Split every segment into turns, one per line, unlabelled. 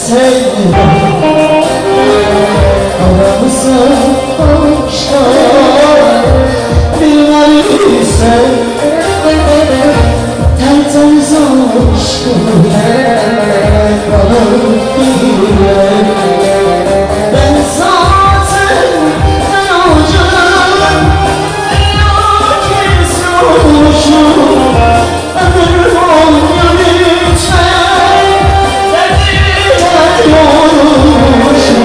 sevdim aramızda başka bir var ise tertemiz aşkım bana bile ben zaten fenacım yok kesin ömür boyu lütfen derdine yormuşum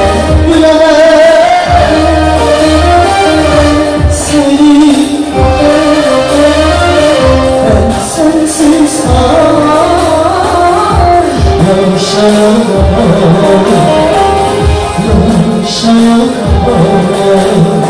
bilemem seni ben sensiz yaşayamam.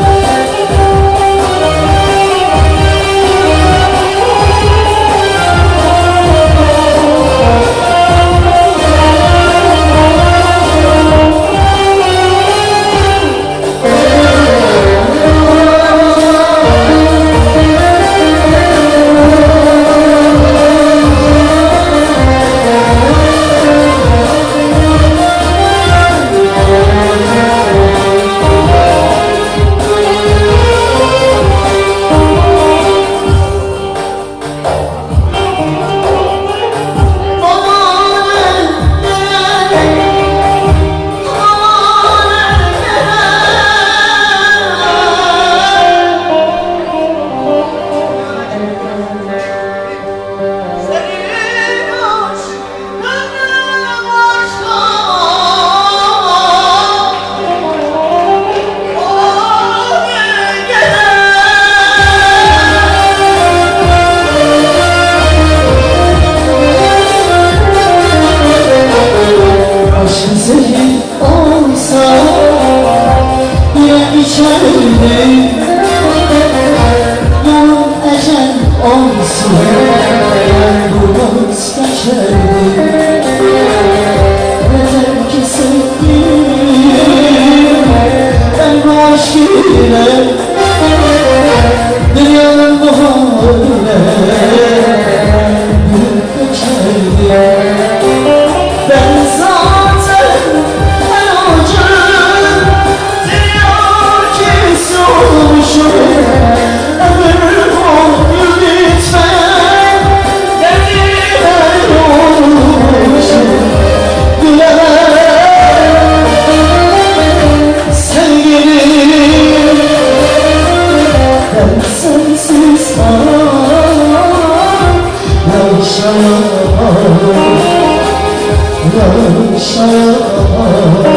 Yolun ecel olsun Bulmaz geçerdi Yeter ki sevdiğim ben bu aşk ile dünyanın bu haline gülüp geçerdi ben zaten fenacım ömür boyu lütfen derdine yormuşum bilemem sevgilim ben sensiz yaşayamam.